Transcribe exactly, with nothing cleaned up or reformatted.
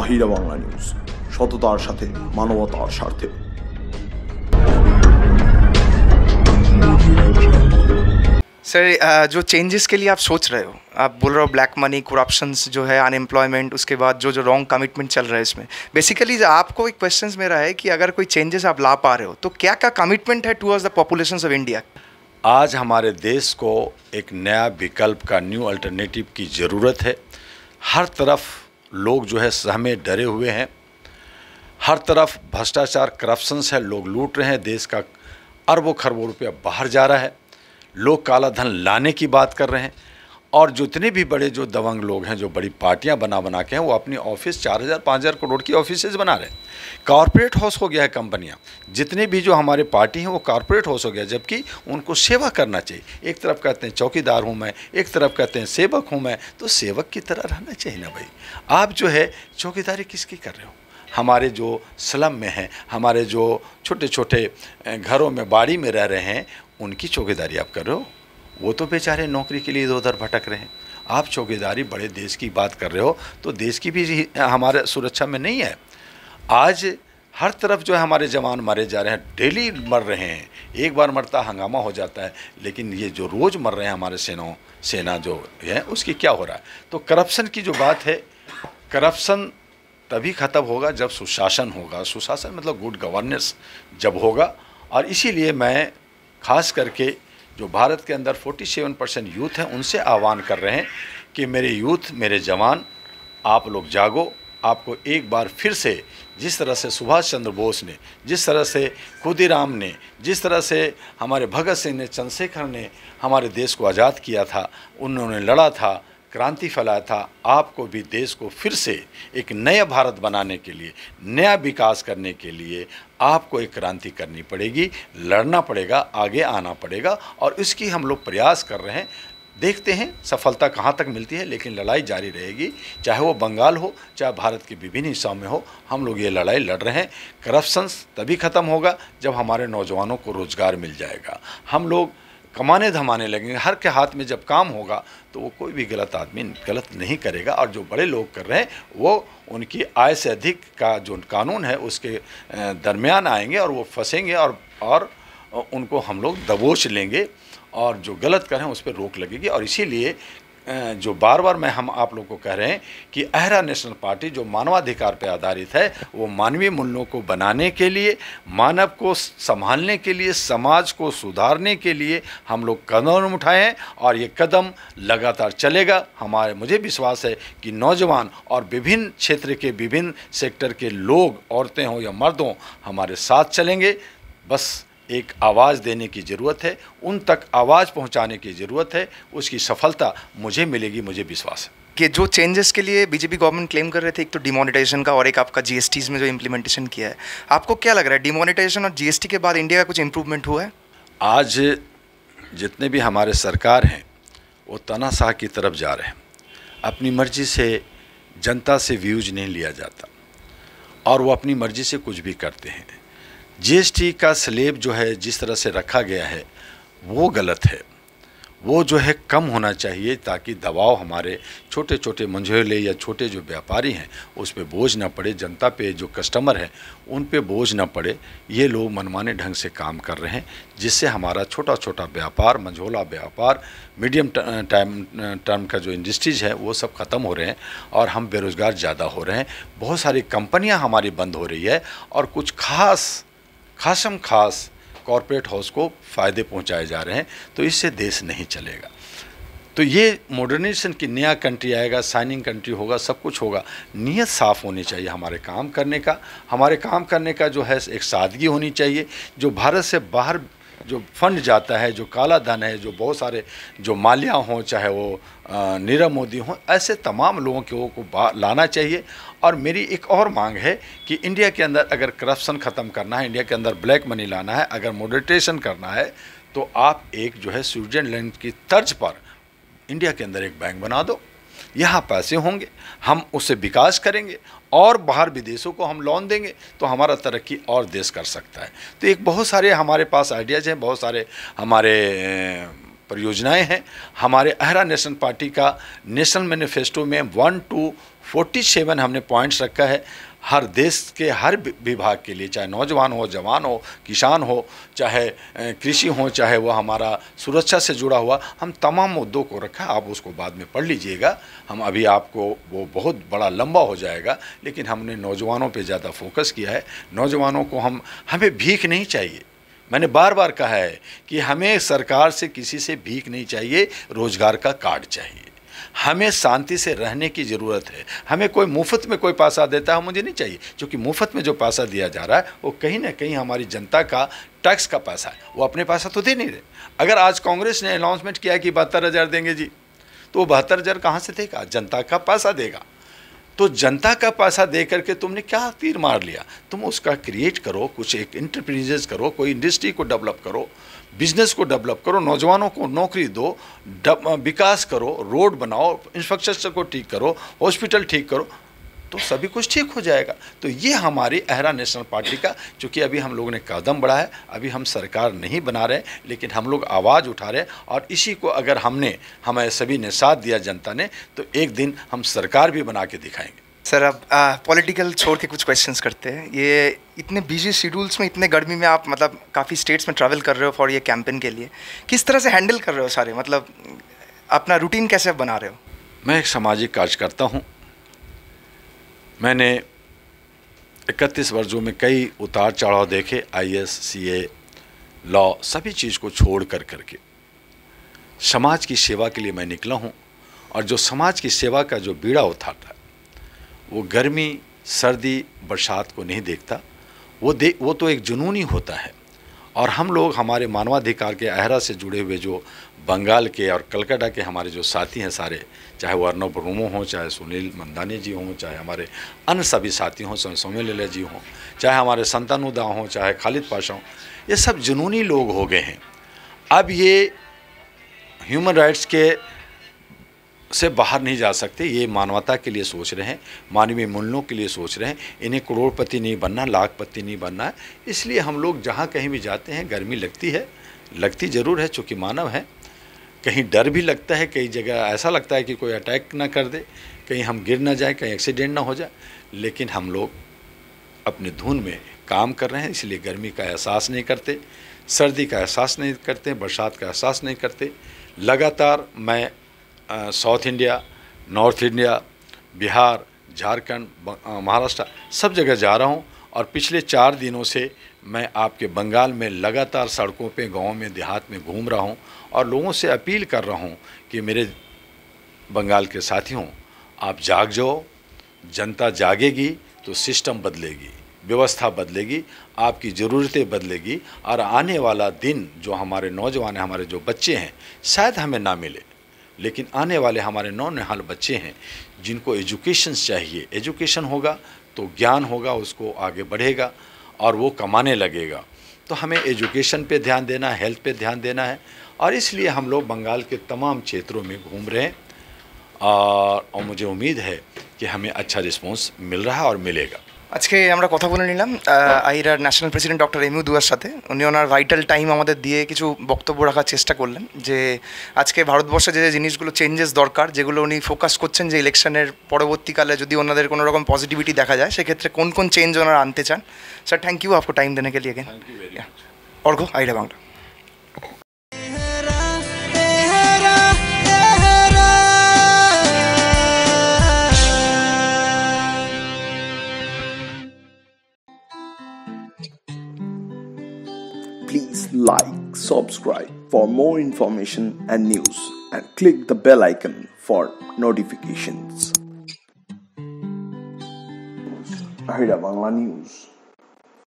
Mahira Bangla news, সততার সাথে মানবতার স্বার্থে। सर, जो चेंजेस के लिए आप सोच रहे हो, आप बोल रहे हो ब्लैक मनी, करप्शंस जो है, अनएम्प्लॉयमेंट, उसके बाद जो जो रॉन्ग कमिटमेंट चल रहा है इसमें, बेसिकली आपको एक क्वेश्चन मेरा है कि अगर कोई चेंजेस आप ला पा रहे हो तो क्या क्या कमिटमेंट है towards the population of India? आज हमारे देश को एक नया विकल्प का, न्यू अल्टरनेटिव की ज़रूरत है। हर तरफ लोग जो है सहमे डरे हुए हैं, हर तरफ भ्रष्टाचार, करप्शंस है, लोग लूट रहे हैं, देश का अरबों खरबों रुपया बाहर जा रहा है, लोग काला धन लाने की बात कर रहे हैं। और जितने भी बड़े जो दबंग लोग हैं, जो बड़ी पार्टियां बना बना के हैं, वो अपनी ऑफिस चार हज़ार पाँच हज़ार करोड़ की ऑफिसेज बना रहे हैं। कॉरपोरेट हाउस हो गया है कंपनियां। जितने भी जो हमारे पार्टी हैं वो कॉरपोरेट हाउस हो गया, जबकि उनको सेवा करना चाहिए। एक तरफ कहते हैं चौकीदार हूँ मैं, एक तरफ कहते हैं सेवक हूँ मैं, तो सेवक की तरह रहना चाहिए ना भाई। आप जो है चौकीदारी किसकी कर रहे हो? हमारे जो स्लम में हैं, हमारे जो छोटे छोटे घरों में, बाड़ी में रह रहे हैं, उनकी चौकीदारी आप कर रहे हो। वो तो बेचारे नौकरी के लिए इधर उधर भटक रहे हैं। आप चौकीदारी बड़े देश की बात कर रहे हो, तो देश की भी हमारे सुरक्षा में नहीं है। आज हर तरफ जो है हमारे जवान मारे जा रहे हैं, डेली मर रहे हैं। एक बार मरता हंगामा हो जाता है, लेकिन ये जो रोज़ मर रहे हैं हमारे सेना सेना जो है, उसकी क्या हो रहा है? तो करप्शन की जो बात है, करप्शन तभी ख़त्म होगा जब सुशासन होगा। सुशासन मतलब गुड गवर्नेंस जब होगा। और इसीलिए मैं खास करके जो भारत के अंदर सैंतालीस परसेंट यूथ हैं, उनसे आह्वान कर रहे हैं कि मेरे यूथ, मेरे जवान, आप लोग जागो। आपको एक बार फिर से, जिस तरह से सुभाष चंद्र बोस ने, जिस तरह से खुदीराम ने, जिस तरह से हमारे भगत सिंह ने, चंद्रशेखर ने हमारे देश को आज़ाद किया था, उन्होंने लड़ा था, क्रांति फैलाया था, आपको भी देश को फिर से एक नया भारत बनाने के लिए, नया विकास करने के लिए आपको एक क्रांति करनी पड़ेगी, लड़ना पड़ेगा, आगे आना पड़ेगा। और इसकी हम लोग प्रयास कर रहे हैं। देखते हैं सफलता कहाँ तक मिलती है, लेकिन लड़ाई जारी रहेगी। चाहे वो बंगाल हो, चाहे भारत के विभिन्न हिस्सों में हो, हम लोग ये लड़ाई लड़ रहे हैं। करप्शन तभी ख़त्म होगा जब हमारे नौजवानों को रोज़गार मिल जाएगा। हम लोग कमाने धमाने लगेंगे, हर के हाथ में जब काम होगा तो वो कोई भी गलत आदमी गलत नहीं करेगा। और जो बड़े लोग कर रहे हैं वो उनकी आय से अधिक का जो कानून है उसके दरमियान आएंगे और वो फंसेंगे, और और उनको हम लोग दबोच लेंगे, और जो गलत कर रहे हैं उस पर रोक लगेगी। और इसीलिए जो बार बार मैं हम आप लोगों को कह रहे हैं कि अहरा नेशनल पार्टी जो मानवाधिकार पर आधारित है, वो मानवीय मूल्यों को बनाने के लिए, मानव को संभालने के लिए, समाज को सुधारने के लिए हम लोग कदम उठाए हैं। और ये कदम लगातार चलेगा। हमारे मुझे विश्वास है कि नौजवान और विभिन्न क्षेत्र के, विभिन्न सेक्टर के लोग, औरतें हों या मर्द हों, हमारे साथ चलेंगे। बस एक आवाज़ देने की ज़रूरत है, उन तक आवाज़ पहुंचाने की ज़रूरत है। उसकी सफलता मुझे मिलेगी, मुझे विश्वास है। कि जो चेंजेस के लिए बीजेपी गवर्नमेंट क्लेम कर रहे थे, एक तो डिमोनेटाइजेशन का और एक आपका जीएसटी में जो इम्प्लीमेंटेशन किया है, आपको क्या लग रहा है डिमोनेटाइजेशन और जीएसटी के बाद इंडिया का कुछ इम्प्रूवमेंट हुआ है? आज जितने भी हमारे सरकार हैं वो तानाशाह की तरफ जा रहे हैं। अपनी मर्जी से जनता से व्यूज नहीं लिया जाता और वो अपनी मर्जी से कुछ भी करते हैं। जीएसटी का स्लेब जो है जिस तरह से रखा गया है वो गलत है। वो जो है कम होना चाहिए, ताकि दबाव हमारे छोटे छोटे मंझोले या छोटे जो व्यापारी हैं उस पे बोझ ना पड़े, जनता पे जो कस्टमर हैं उन पे बोझ ना पड़े। ये लोग मनमाने ढंग से काम कर रहे हैं, जिससे हमारा छोटा छोटा व्यापार, मंझोला व्यापार, मीडियम टाइम टर्म का जो इंडस्ट्रीज है वो सब ख़त्म हो रहे हैं और हम बेरोज़गार ज़्यादा हो रहे हैं। बहुत सारी कंपनियाँ हमारी बंद हो रही है और कुछ खास खासम खास कॉरपोरेट हाउस को फ़ायदे पहुंचाए जा रहे हैं। तो इससे देश नहीं चलेगा। तो ये मॉडर्नाइजेशन की नया कंट्री आएगा, साइनिंग कंट्री होगा, सब कुछ होगा। नीयत साफ़ होनी चाहिए हमारे काम करने का। हमारे काम करने का जो है एक सादगी होनी चाहिए। जो भारत से बाहर जो फंड जाता है, जो काला धन है, जो बहुत सारे जो माल्या हों, चाहे वो नीरव मोदी हों, ऐसे तमाम लोगों को को लाना चाहिए। और मेरी एक और मांग है कि इंडिया के अंदर अगर करप्शन ख़त्म करना है, इंडिया के अंदर ब्लैक मनी लाना है, अगर मॉडरेटेशन करना है, तो आप एक जो है स्विट्ज़रलैंड की तर्ज पर इंडिया के अंदर एक बैंक बना दो। यहाँ पैसे होंगे, हम उससे विकास करेंगे और बाहर विदेशों को हम लोन देंगे, तो हमारा तरक्की और देश कर सकता है। तो एक बहुत सारे हमारे पास आइडियाज़ हैं, बहुत सारे हमारे परियोजनाएं हैं। हमारे अहरा नेशनल पार्टी का नेशनल मैनिफेस्टो में वन टू फोर्टी सेवन हमने पॉइंट्स रखा है। हर देश के हर विभाग के लिए, चाहे नौजवान हो, जवान हो, किसान हो, चाहे कृषि हो, चाहे वो हमारा सुरक्षा से जुड़ा हुआ, हम तमाम मुद्दों को रखा। आप उसको बाद में पढ़ लीजिएगा। हम अभी आपको वो बहुत बड़ा लंबा हो जाएगा, लेकिन हमने नौजवानों पे ज़्यादा फोकस किया है। नौजवानों को हम हमें भीख नहीं चाहिए। मैंने बार बार कहा है कि हमें सरकार से किसी से भीख नहीं चाहिए, रोज़गार का कार्ड चाहिए। हमें शांति से रहने की ज़रूरत है। हमें कोई मुफ्त में कोई पैसा देता है मुझे नहीं चाहिए, क्योंकि मुफ्त में जो पैसा दिया जा रहा है वो कहीं ना कहीं हमारी जनता का टैक्स का पैसा है। वो अपने पैसा तो दे नहीं रहे। अगर आज कांग्रेस ने अनाउंसमेंट किया कि बहत्तर हज़ार देंगे जी, तो वो बहत्तर हज़ार कहाँ से देगा? जनता का पैसा देगा। तो जनता का पैसा दे करके तुमने क्या तीर मार लिया? तुम उसका क्रिएट करो, कुछ एक इंटरप्राइजेस करो, कोई इंडस्ट्री को डेवलप करो, बिजनेस को डेवलप करो, नौजवानों को नौकरी दो, विकास करो, रोड बनाओ, इंफ्रास्ट्रक्चर को ठीक करो, हॉस्पिटल ठीक करो, तो सभी कुछ ठीक हो जाएगा। तो ये हमारी अहरा नेशनल पार्टी का, चूँकि अभी हम लोगों ने कदम बढ़ा है, अभी हम सरकार नहीं बना रहे, लेकिन हम लोग आवाज़ उठा रहे हैं। और इसी को अगर हमने हमें सभी ने साथ दिया, जनता ने, तो एक दिन हम सरकार भी बना के दिखाएंगे। सर अब पॉलिटिकल छोड़ के कुछ क्वेश्चंस करते हैं। ये इतने बिजी शेड्यूल्स में, इतने गर्मी में आप मतलब काफ़ी स्टेट्स में ट्रैवल कर रहे हो फॉर ये कैंपेन के लिए, किस तरह से हैंडल कर रहे हो सारे, मतलब अपना रूटीन कैसे बना रहे हो? मैं एक सामाजिक कार्यकर्ता हूँ। मैंने इकतीस वर्षों में कई उतार चढ़ाव देखे, आई A S, C A, law, सभी चीज़ को छोड़ कर करके समाज की सेवा के लिए मैं निकला हूँ। और जो समाज की सेवा का जो बीड़ा उठाता है, वो गर्मी, सर्दी, बरसात को नहीं देखता। वो दे वो तो एक जुनून ही होता है। और हम लोग, हमारे मानवाधिकार के अहरा से जुड़े हुए जो बंगाल के और कलकत्ता के हमारे जो साथी हैं सारे, चाहे वो अर्नब रोमो हों, चाहे सुनील मंदानी जी हों, चाहे हमारे अन्य सभी साथी हों, सौम्य लीला जी हों, चाहे हमारे संतानु दा हों, चाहे खालिद पाशा हों, ये सब जुनूनी लोग हो गए हैं। अब ये ह्यूमन राइट्स के से बाहर नहीं जा सकते। ये मानवता के लिए सोच रहे हैं, मानवीय मूल्यों के लिए सोच रहे हैं। इन्हें करोड़पति नहीं बनना, लाखपति नहीं बनना है। इसलिए हम लोग जहाँ कहीं भी जाते हैं, गर्मी लगती है, लगती ज़रूर है, चूँकि मानव है। कहीं डर भी लगता है, कई जगह ऐसा लगता है कि कोई अटैक ना कर दे, कहीं हम गिर ना जाए, कहीं एक्सीडेंट ना हो जाए। लेकिन हम लोग अपने धुन में काम कर रहे हैं, इसलिए गर्मी का एहसास नहीं करते, सर्दी का एहसास नहीं करते, बरसात का एहसास नहीं करते। लगातार मैं south India, north India, Bihar, Jharkhand, Maharashtra, सब जगह जा रहा हूँ। और पिछले चार दिनों से मैं आपके बंगाल में लगातार सड़कों पे, गाँव में, देहात में घूम रहा हूँ और लोगों से अपील कर रहा हूँ कि मेरे बंगाल के साथियों, आप जाग जाओ। जनता जागेगी तो सिस्टम बदलेगी, व्यवस्था बदलेगी, आपकी ज़रूरतें बदलेगी। और आने वाला दिन जो हमारे नौजवान हैं, हमारे जो बच्चे हैं, शायद हमें ना मिले, लेकिन आने वाले हमारे नौनिहाल बच्चे हैं जिनको एजुकेशन चाहिए। एजुकेशन होगा तो ज्ञान होगा, उसको आगे बढ़ेगा और वो कमाने लगेगा। तो हमें एजुकेशन पे ध्यान देना है, हेल्थ पे ध्यान देना है। और इसलिए हम लोग बंगाल के तमाम क्षेत्रों में घूम रहे हैं और, और मुझे उम्मीद है कि हमें अच्छा रिस्पॉन्स मिल रहा है और मिलेगा। আজকে আমরা কথা বলে নিলাম আইরার national president doctor M U দুয়ার সাথে। উনি ওনার ভাইটাল টাইম আমাদের দিয়ে কিছু বক্তব্য রাখার চেষ্টা করলেন যে আজকে ভারতবর্ষে যে জিনিসগুলো চেঞ্জেস দরকার, যেগুলো উনি ফোকাস করছেন যে ইলেকশনের পরবর্তীকালে যদি ওনাদের কোনো রকম পজিটিভিটি দেখা যায়, সেক্ষেত্রে কোন কোন চেঞ্জ ওনারা আনতে চান। স্যার থ্যাংক ইউ आपको टाइम देने के लिए again. Arghya, Aira Bangla. Please like, subscribe for more information and news, and click the bell icon for notifications. Ahira Bangla News.